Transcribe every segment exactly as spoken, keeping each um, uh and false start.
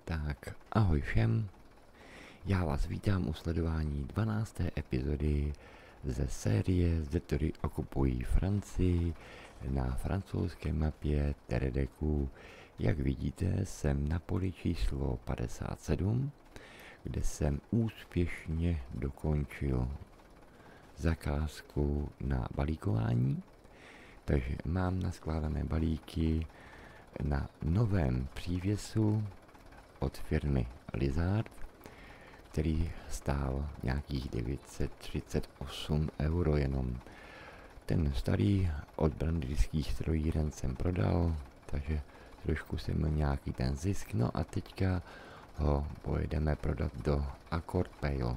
Tak, ahoj všem, já vás vítám u sledování dvanácté epizody ze série Zetory okupují Francii na francouzské mapě Teredeku. Jak vidíte, jsem na poli číslo padesát sedm, kde jsem úspěšně dokončil zakázku na balíkování, takže mám naskládané balíky na novém přívěsu od firmy Lizard, který stál nějakých devět set třicet osm euro jenom. Ten starý od brandýrských strojíren jsem prodal, takže trošku jsem měl nějaký ten zisk, no a teďka ho pojedeme prodat do Accord Pale.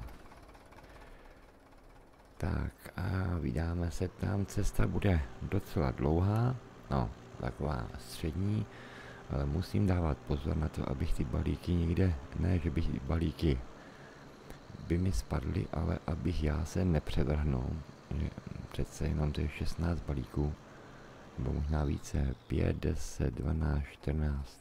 Tak a vydáme se tam, cesta bude docela dlouhá, no taková střední, ale musím dávat pozor na to, abych ty balíky někde, ne že bych ty balíky by mi spadly, ale abych já se nepřevrhnul, že přece jenom to je šestnáct balíků, nebo možná více, pět, deset, dvanáct, čtrnáct,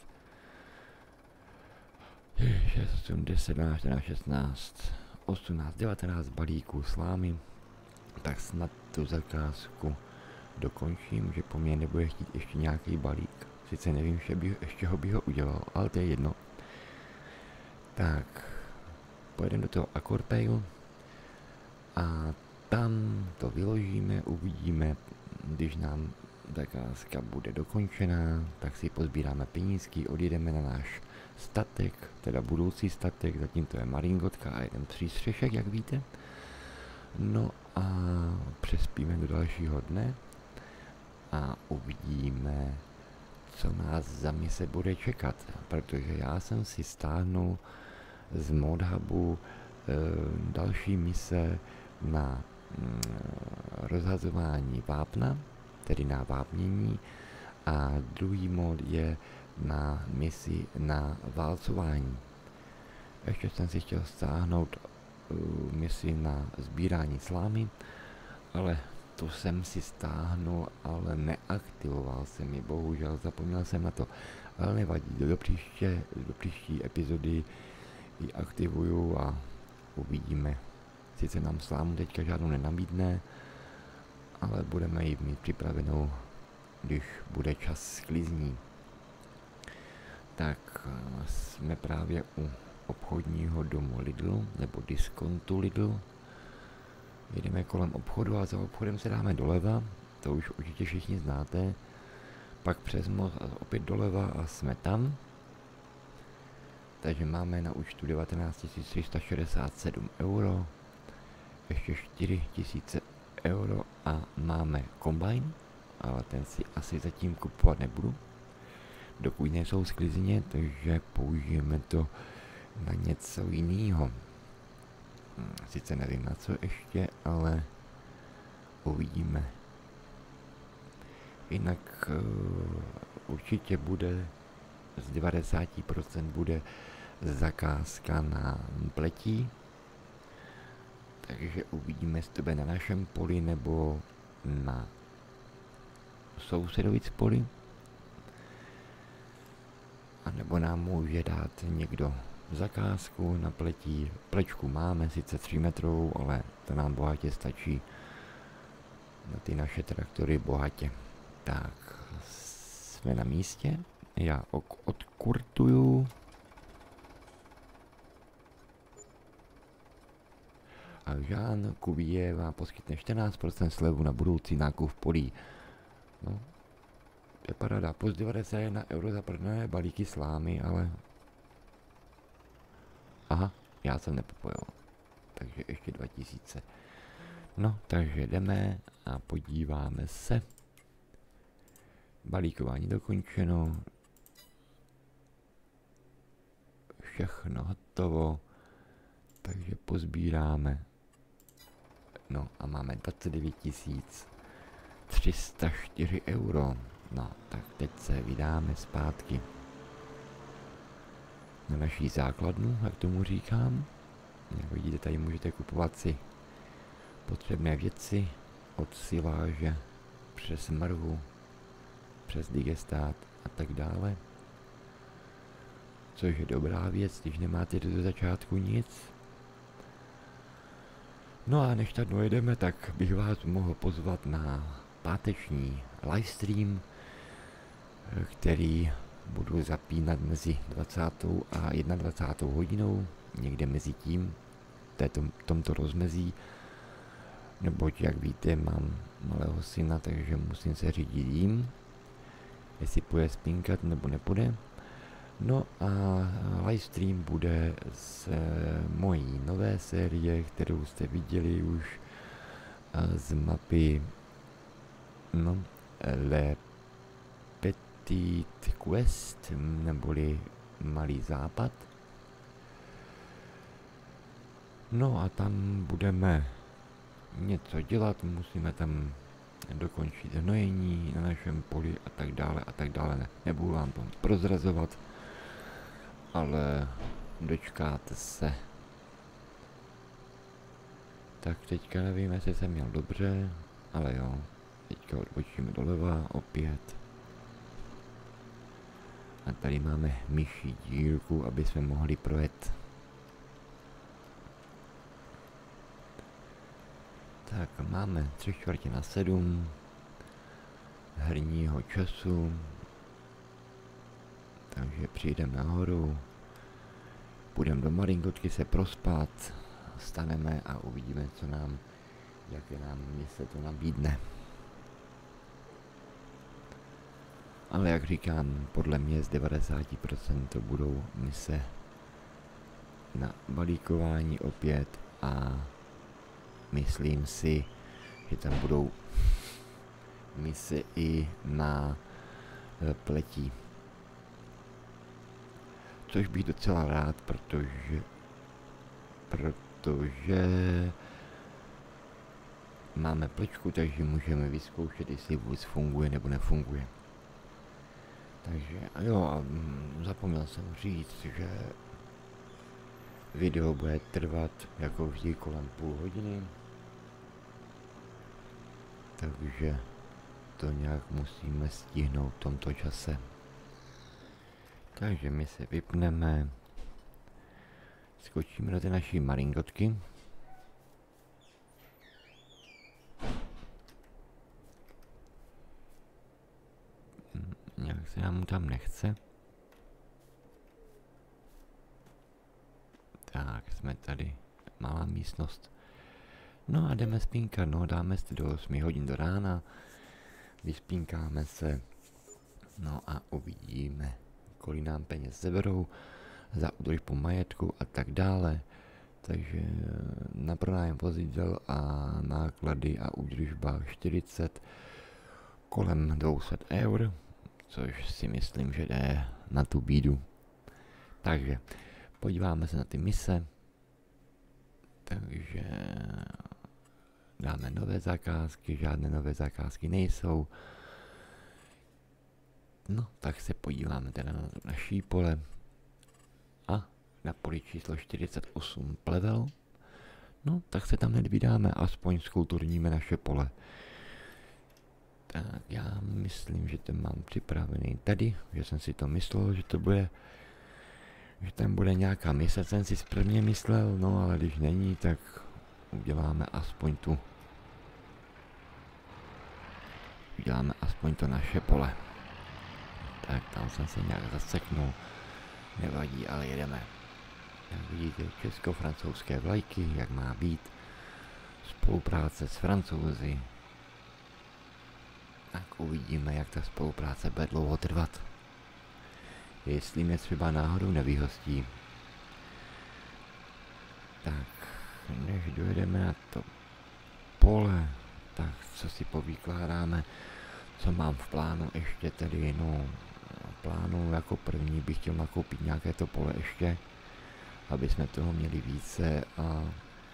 šest, osm, deset, dvanáct, čtrnáct, šestnáct, osmnáct, devatenáct balíků slámy, tak snad tu zakázku dokončím, že po mně nebude chtít ještě nějaký balík. Sice nevím, že by, ještě ho bych ho udělal, ale to je jedno. Tak, pojedeme do toho Accord Pale a tam to vyložíme, uvidíme, když nám zakázka bude dokončená, tak si pozbíráme penízky, odjedeme na náš statek, teda budoucí statek, zatím to je maringotka a jeden přístřešek, jak víte. No a přespíme do dalšího dne a uvidíme, co nás za mise bude čekat, protože já jsem si stáhnul z Modhubu e, další mise na mm, rozhazování vápna, tedy na vápnění, a druhý mod je na misi na válcování. Ještě jsem si chtěl stáhnout uh, misi na sbírání slámy, ale to jsem si stáhnul, ale neaktivoval jsem ji, bohužel zapomněl jsem na to, ale nevadí, do příště, do příští epizody ji aktivuju a uvidíme. Sice nám slámu teďka žádnou nenabídne, ale budeme ji mít připravenou, když bude čas sklizní. Tak jsme právě u obchodního domu Lidl, nebo diskontu Lidl. Jedeme kolem obchodu a za obchodem se dáme doleva, to už určitě všichni znáte. Pak přes most a opět doleva a jsme tam. Takže máme na účtu devatenáct tisíc tři sta šedesát sedm euro, ještě čtyři tisíce euro a máme kombajn, ale ten si asi zatím kupovat nebudu, dokud nejsou sklizně, takže použijeme to na něco jiného. Sice nevím na co ještě, ale uvidíme. Jinak uh, určitě bude z devadesát procent bude zakázka na pletí, takže uvidíme, jestli to bude na našem poli nebo na sousedovic poli, a nebo nám může dát někdo zakázku na pletí. Plečku máme sice tři metrovou, ale to nám bohatě stačí na ty naše traktory bohatě. Tak, jsme na místě, já odkurtuju a Jean Cuvier vám poskytne čtrnáct procent slevu na budoucí nákup polí. No, to je paráda, plus devadesát jedna euro za prodané balíky slámy, ale aha, já jsem nepopojil, takže ještě dva tisíce. No, takže jdeme a podíváme se. Balíkování dokončeno. Všechno hotovo. Takže pozbíráme. No a máme dvacet devět tisíc tři sta čtyři euro. No, tak teď se vydáme zpátky na naší základnu, jak tomu říkám. Jak vidíte, tady můžete kupovat si potřebné věci od siláže přes mrvu, přes digestát a tak dále. což je dobrá věc, když nemáte do začátku nic. No a než tam dojedeme, tak bych vás mohl pozvat na páteční livestream, který budu zapínat mezi dvacátou a jednadvacátou hodinou, někde mezi tím, této, tomto rozmezí, neboť, jak víte, mám malého syna, takže musím se řídit jím, jestli půjde spinkat nebo nepůjde. No a livestream bude z mojí nové série, kterou jste viděli už z mapy no, Le Petit Quest, neboli Malý západ. No a tam budeme něco dělat, musíme tam dokončit hnojení na našem poli a tak dále a tak dále. Ne, nebudu vám to prozrazovat, ale dočkáte se. Tak teďka nevím, jestli jsem měl dobře, ale jo, teďka odbočíme doleva opět. A tady máme myší dílku, aby jsme mohli projet. Tak máme tři čtvrtě na sedm herního času, takže přijdeme nahoru, půjdeme do Maringotky se prospat, staneme a uvidíme, co nám, jaké nám mise to nabídne. Ale jak říkám, podle mě z devadesát procent to budou mise na balíkování opět a myslím si, že tam budou mise i na e, pletí. Což bych docela rád, protože protože máme plečku, takže můžeme vyzkoušet, jestli vůbec funguje nebo nefunguje. Takže jo, a zapomněl jsem říct, že video bude trvat jako vždy kolem půl hodiny. Takže to nějak musíme stihnout v tomto čase. Takže my se vypneme, skočíme do té naší Maringotky. Nějak se nám tam nechce. Tak, jsme tady, malá místnost. No a jdeme spínkat, no dáme si do osmi hodin do rána, vyspínkáme se, no a uvidíme, kolik nám peněz seberou za údržbu majetku a tak dále. Takže na pronájem vozidel a náklady a údržba čtyřicet, kolem dvě stě eur, což si myslím, že jde na tu bídu. Takže podíváme se na ty mise. Takže dáme nové zakázky, žádné nové zakázky nejsou. No, tak se podíváme teda na naší pole. A na poli číslo čtyřicet osm plevel. No, tak se tam hned vydáme, aspoň zkulturníme naše pole. Tak já myslím, že to mám připravený tady, že jsem si to myslel, že to bude, že tam bude nějaká mise, jsem si prvně myslel, no ale když není, tak uděláme aspoň tu, uděláme aspoň to naše pole. Tak tam jsem se nějak zaseknul, nevadí, ale jedeme. Jak vidíte, česko-francouzské vlajky, jak má být, spolupráce s Francouzi. Tak uvidíme, jak ta spolupráce bude dlouho trvat. Jestli mě třeba náhodou nevyhostí. Tak, než dojedeme na to pole, tak co si povykládáme, co mám v plánu ještě tedy, no, plánu jako první bych chtěl nakoupit nějaké to pole ještě, aby jsme toho měli více a, a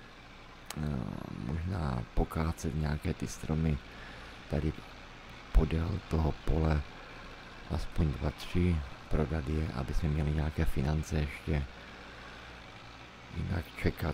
možná pokácet nějaké ty stromy tady podél toho pole, aspoň dva, tři, prodat je, aby jsme měli nějaké finance ještě. Jinak čekat,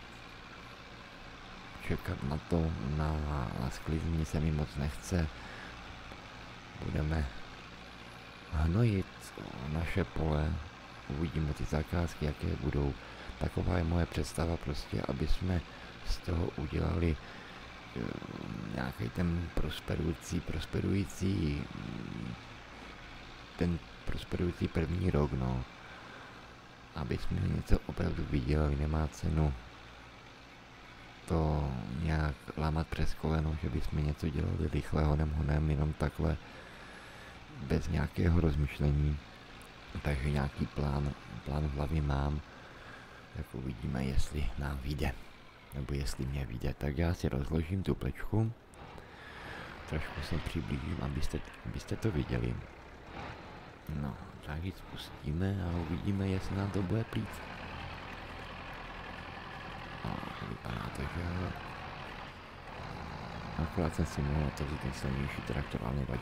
čekat na to, na, na sklizní se mi moc nechce. Budeme hnojit naše pole uvidíme ty zakázky, jaké budou. Taková je moje představa prostě, aby jsme z toho udělali uh, nějaký ten prosperující, prosperující, ten prosperující první rok, no. Aby jsme něco opravdu viděli, nemá cenu to nějak lámat přes koleno, že bychom něco dělali rychle honem honem, jenom takhle, bez nějakého rozmyšlení. Takže nějaký plán, plán v hlavě mám, tak uvidíme, jestli nám vyjde, nebo jestli mě vyjde. Tak já si rozložím tu plečku, trošku se přiblížím, abyste, abyste to viděli. No, tak ji spustíme a uvidíme, jestli nám to bude plít. No, vypadá to, že jo. Akorát jsem si mohl otevřít ten silnější traktor, ale nevadí.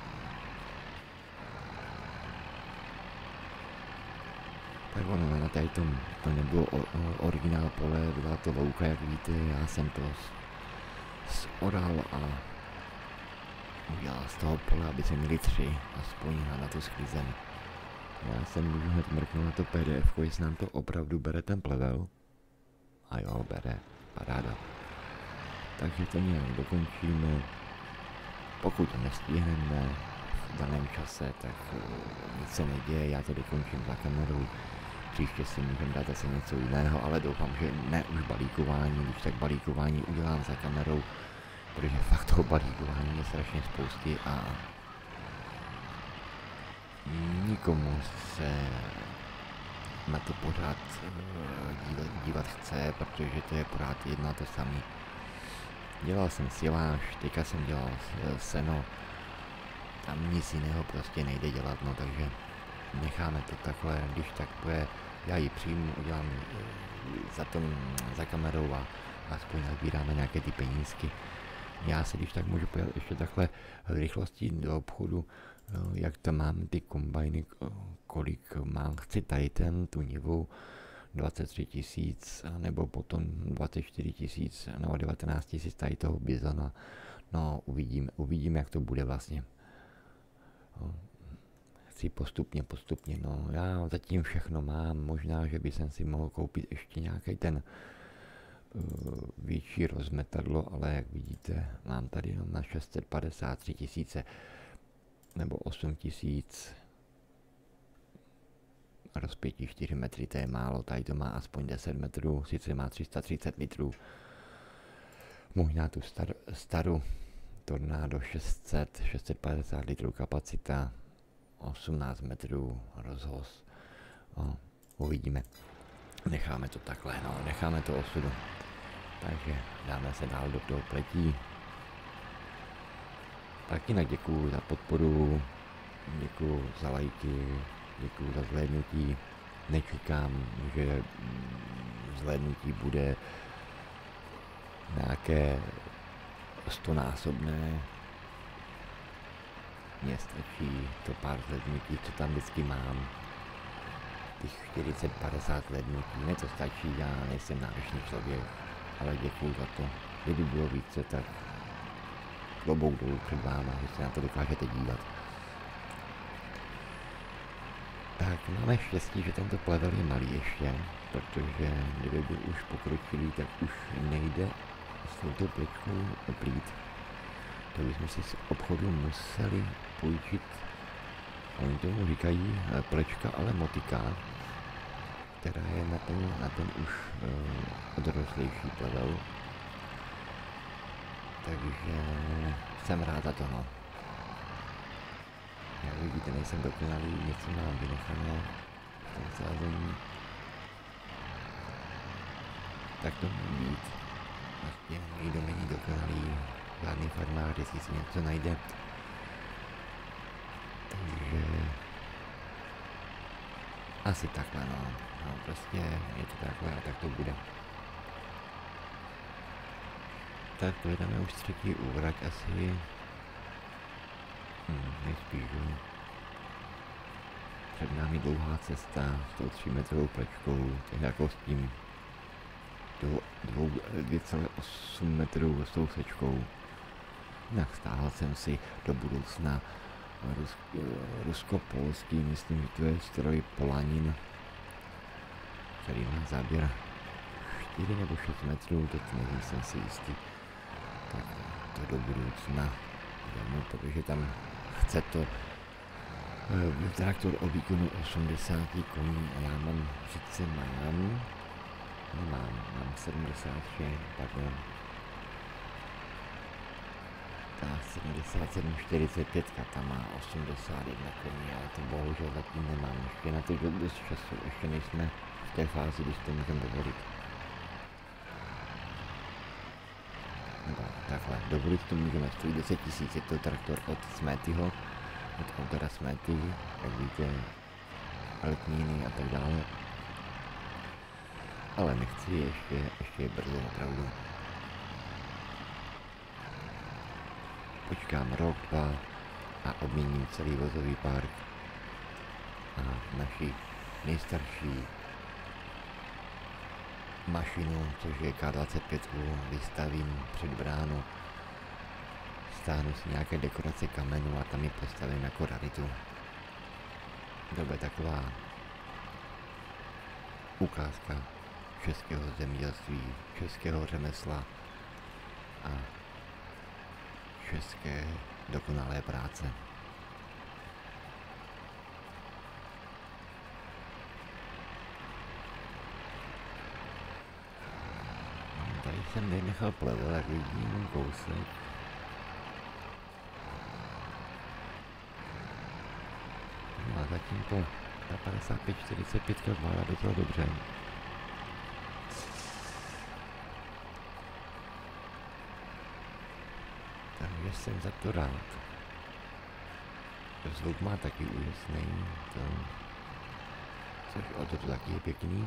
Tak ono, na tady tom, to nebylo o, o, originál pole, byla to louka, jak víte, já jsem to zoral a udělal z toho pole, aby se měli tři, aspoň na to sklizeň. Já jsem můžu hned mrknout na to P D F, jestli nám to opravdu bere ten plevel. A jo, bere, paráda. Takže to nějak dokončíme. Pokud to nestihneme v daném čase, tak uh, nic se neděje, já to dokončím za kamerou. Příště si můžeme dát zase něco jiného, ale doufám, že ne už balíkování, když tak balíkování udělám za kamerou, protože fakt toho balíkování je strašně spousty a nikomu se na to pořád dívat, dívat chce, protože to je pořád jedno a to samé. Dělal jsem siláž, teďka jsem dělal seno, tam nic jiného prostě nejde dělat, no takže necháme to takhle, když tak bude, já ji přijmu, udělám za, tom, za kamerou a aspoň nazbíráme nějaké ty penízky. Já si když tak můžu pojet ještě takhle v rychlosti do obchodu, jak tam mám ty kombajny, kolik mám, chci tady ten, tu nivu, dvacet tři tisíc, nebo potom dvacet čtyři tisíc, nebo devatenáct tisíc tady toho bizona, no uvidíme, uvidíme, jak to bude vlastně. Chci postupně, postupně, no já zatím všechno mám, možná, že by jsem si mohl koupit ještě nějaký ten uh, větší rozmetadlo, ale jak vidíte, mám tady jenom na šest set padesát tři tisíce, nebo osm tisíc, rozpětí čtyři metry, to je málo, tady to má aspoň deset metrů, sice má tři sta třicet litrů, možná tu star, staru Tornado šest set, šest set padesát litrů kapacita, osmnáct metrů rozhoz, o, uvidíme, necháme to takhle, no, necháme to osudu, takže dáme se dál do toho pletí. Tak jinak děkuju za podporu, děkuju za lajky, děkuju za zhlédnutí, nečekám, že zhlédnutí bude nějaké stonásobné, mně stačí to pár zhlédnutí, co tam vždycky mám, těch čtyřicet padesát zhlédnutí, ne to stačí, já nejsem náročný člověk, ale děkuju za to, kdyby bylo více, tak klobouk dolů před váma, že se na to dokážete dívat. Tak máme štěstí, že tento plevel je malý ještě, protože kdyby byl už pokročilý, tak už nejde s touto plečkou plít. To bychom si z obchodu museli půjčit, oni tomu říkají plečka, ale motika, která je na ten, na ten už uh, odrostlejší plevel. Takže jsem rád za to, no. Jak vidíte, nejsem dokonalý, něco mám vynechané v tom sázení. Tak to může být. Vlastně nikdo není dokonalý, žádný farmář, jestli si něco najde. Takže asi takhle, no. No prostě je to takhle a tak to bude. Tak pojedeme už třetí úvrať asi. Hmm, nejspíš. Před námi dlouhá cesta s tou třímetrovou plečkou, tak jako s tím dvě celé osm metrů s tou sečkou. Jinak stáhl jsem si do budoucna rusko-polský, myslím, že to je stroj Polanin, který má záběr čtyři nebo šest metrů, teď nevím, jsem si jistý. Tak to do budoucna jdeme, protože tam chce to uh, traktor o výkonu osmdesát koní a já mám, sice mám, nemám, mám sedmdesát šest, pardon. Ta sedmdesát sedm čtyřicet pět, ta má osmdesát jedna koní, ale to bohužel zatím nemám. Ještě na to dost času, ještě nejsme v té fázi, když to můžeme dovolit. No, takhle, dovolit to můžeme, stojí deset tisíc, je to traktor od Smetyho, od autora Smety, jak víte, letniny a tak dále. Ale nechci, ještě, ještě je brzo opravdu. Počkám rok, dva a obměním celý vozový park a naši nejstarší mašinu, což je K dvacet pět, vystavím před bránu, stáhnu si nějaké dekorace kamenů a tam ji postavím jako raritu. To bude taková ukázka českého zemědělství, českého řemesla a české dokonalé práce. Tady jsem nenechal plevel, jak vidím kousek. No a zatím to ta padesát pět čtyřicet pět zvládá docela dobře. Takže jsem za to rád. Zvuk má taky úžasný, to, což o to, to taky je pěkný.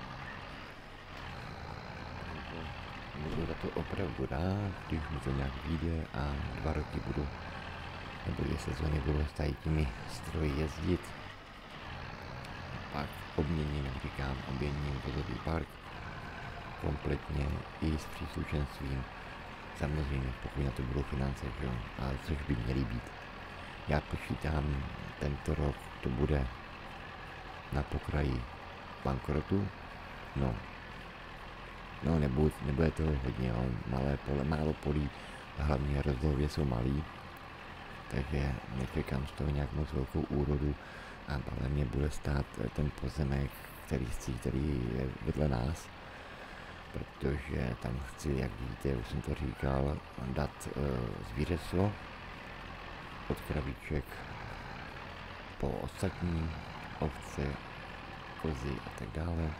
Budu za to opravdu rád, když mi to nějak vyjde a dva roky budu, nebo dvě sezóny budu s tady těmi stroji jezdit. Pak obměním, jak říkám, obměním vozový park kompletně i s příslušenstvím. Samozřejmě, pokud na to budou finance, že jo, ale což by měly být. Já počítám, tento rok to bude na pokraji bankrotu, no, no nebude, nebude toho hodně, jo, malé pole, málo polí, hlavně rozlohově jsou malý, takže nečekám z toho nějak moc velkou úrodu, ale mě bude stát ten pozemek, který chci, který je vedle nás, protože tam chci, jak víte, už jsem to říkal, dát uh, zvířectvo od kravíček po ostatní ovce, kozy a tak dále.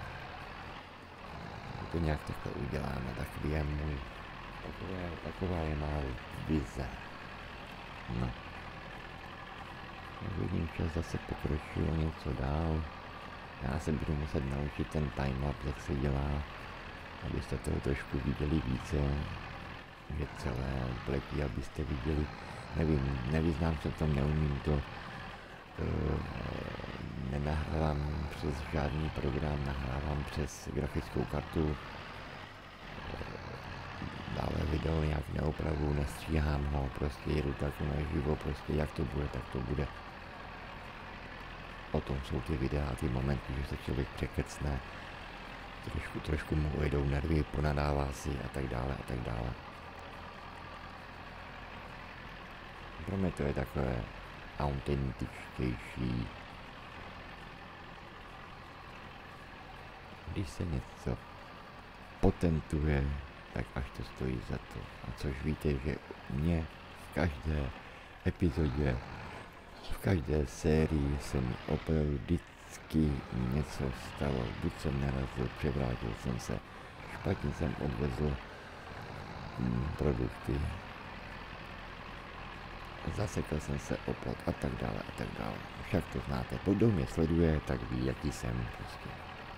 To nějak takhle uděláme, takový je můj, taková, taková je má vize. No. Vidím, že zase pokročilo něco dál. Já se budu muset naučit ten timelapse, jak se dělá, abyste toho trošku viděli více, že celé pletí, abyste viděli, nevím, nevyznám se v tom, neumím to, uh, nenahrávám přes žádný program, nahrávám přes grafickou kartu, uh, dále video nějak neopravu, nestříhám ho, prostě jedu tak naživo, prostě jak to bude, tak to bude. O tom jsou ty videa, ty momenty, že se člověk překecne, trošku, trošku mu ujedou nervy, ponadává si a tak dále a tak dále. Pro mě to je takové autentičtější. Když se něco potentuje, tak až to stojí za to. A což víte, že mě v každé epizodě, v každé sérii se mi opravdu vždycky něco stalo. Buď jsem narazil, převrátil jsem se, špatně jsem odvezl mm, produkty, zasekl jsem se o plot a tak dále a tak dále. Však to znáte, kdo mě sleduje, tak ví, jaký jsem prostě.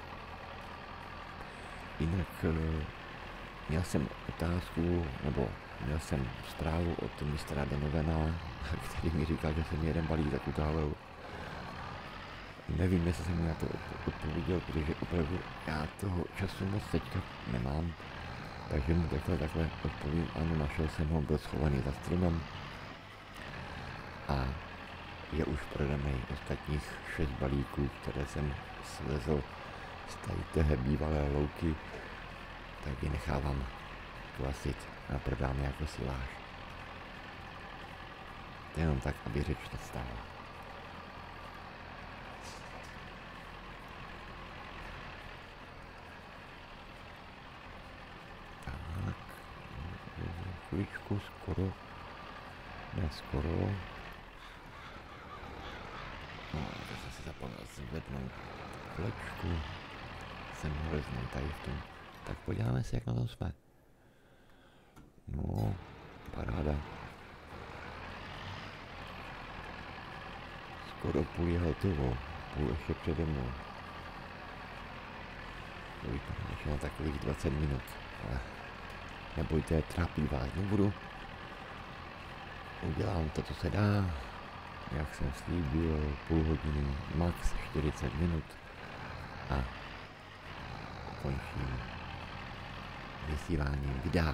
Jinak měl jsem otázku, nebo měl jsem zprávu od mistra Donovana, který mi říkal, že jsem jeden balík zakutálil. Nevím, jestli jsem mu na to odpověděl, protože opravdu já toho času moc teďka nemám, takže mu takhle, takhle odpovím, ano, našel jsem ho, byl schovaný za stromem a je už prodaný ostatních šest balíků, které jsem svezl z tady téhle bývalé louky, tak ji nechávám kvasit a prodám je jako siláž. Jenom tak, aby řeč nestála. Tak, chvíličku, skoro, ne skoro. No, to jsem si zapomněl zvednout flečku. Jsem hrozný tady v tom. Tak podíváme se, jak na tom jsme. No, paráda. Skoro půl je hotovo, půl ještě přede mnou. Ještě na takových dvacet minut, ale nebojte, trápit vás nebudu. Udělám to, co se dá, jak jsem slíbil, půl hodiny, max čtyřicet minut a končím vysíláním videa.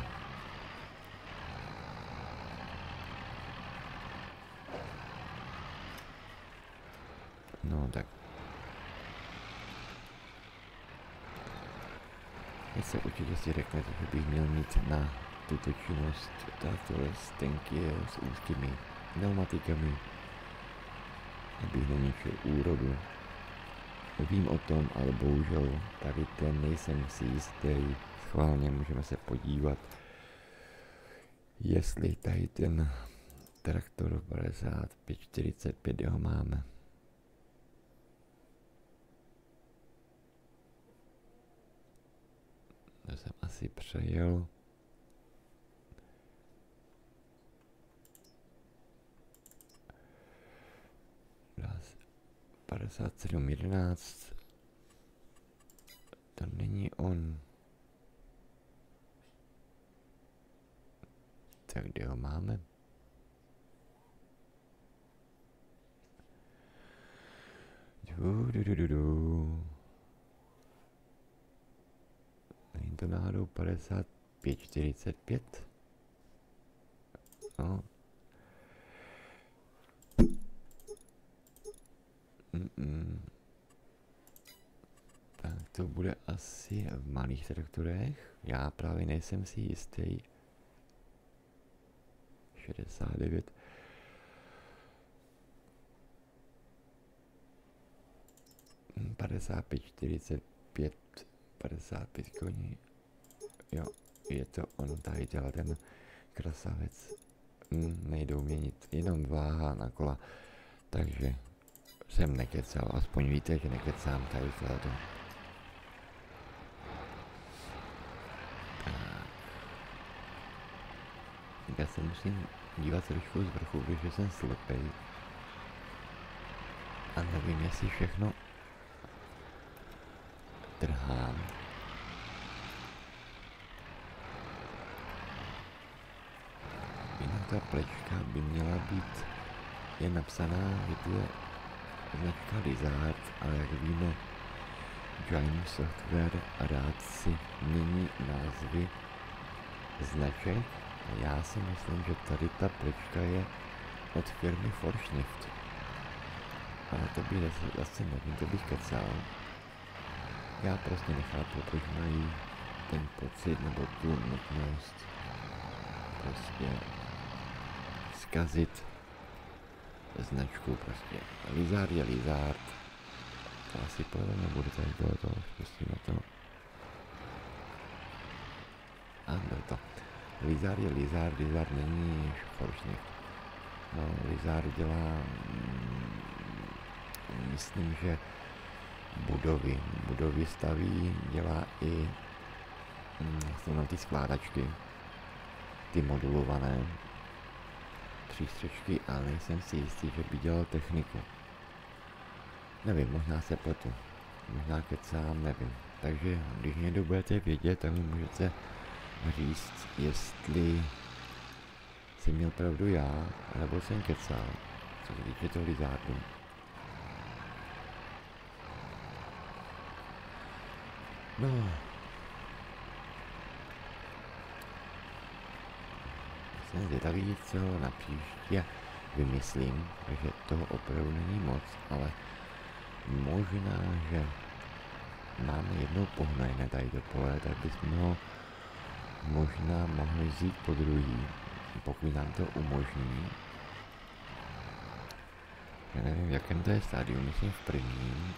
No tak. Teď se určitě si řeknete, že bych měl mít na tuto činnost takové stenky s úzkými pneumatikami, abych neničil úrodu. Vím o tom, ale bohužel tady ten nejsem si jistý. Schválně můžeme se podívat, jestli tady ten traktor padesát pět čtyřicet pět ho máme. To jsem asi přejel. padesát sedm jedenáct. To není on. Tak kde ho máme? Du, du, du, du, du. Není to náhodou padesát pět čtyřicet pět? No. Mm-mm. Tak to bude asi v malých traktorech. Já právě nejsem si jistý. šedesát devět. padesát pět čtyřicet pět. padesát pět koní. Jo, je to on, tady dělá ten krasavec. Mm, nejdou měnit, jenom váha na kola. Takže jsem nekecal, aspoň víte, že nekecám tady v tohleto. Tak. Já se musím dívat trošku z vrchu, protože jsem slepej. A nevím, jestli všechno trhám. Jinak ta plečka by měla být, je napsaná, že tu je značka Lizard, ale jak víme, Giant Software rád si mění názvy značek. A já si myslím, že tady ta plečka je od firmy Forsnift. Ale to by zase nevím, to bych kecal. Já prostě nechápu, proč mají ten pocit nebo tu nutnost prostě zkazit značku prostě. Lizard je Lizard. To asi pojede nebude tady tohoto, zkusíme to. A byl to. Lizard je Lizard, Lizard není Forsnift. No, Lizard dělá, mm, myslím, že budovy. Budovy staví, dělá i, mm, jsou tam ty skládačky, ty modulované přístřešky, ale nejsem si jistý, že by dělal techniku. Nevím, možná se pletu, možná kecám, nevím. Takže když někdo budete vědět, tak mi můžete říct, jestli jsem měl pravdu já, nebo jsem kecal, co se týče toho Lizardu. No. Jsem zvědavý, co na příště vymyslím, takže toho opravdu není moc, ale možná, že máme jednou pohnojené tady to pole, tak bychom ho možná mohli vzít po druhý, pokud nám to umožní. Já nevím, v jakém to je stádiu, myslím v prvním.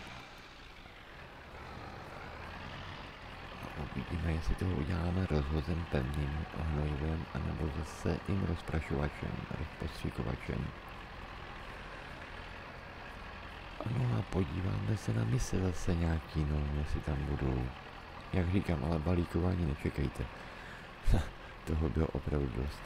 Uvidíme, jestli toho uděláme rozhozem pevným hnojivem, anebo zase tím rozprašovačem, rozpostříkovačem. Ano a podíváme se na mise zase nějaký, no, jestli tam budou. Jak říkám, ale balíkování nečekejte. Toho bylo opravdu dost.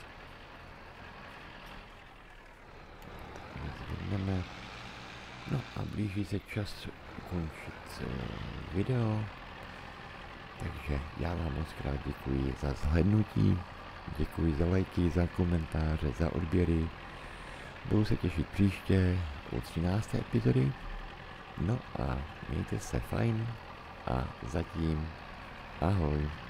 Zvedneme. No a blíží se čas ukončit video. Takže já vám moc krát děkuji za zhlédnutí, děkuji za lajky, za komentáře, za odběry. Budu se těšit příště u třinácté epizody. No a mějte se fajn a zatím ahoj.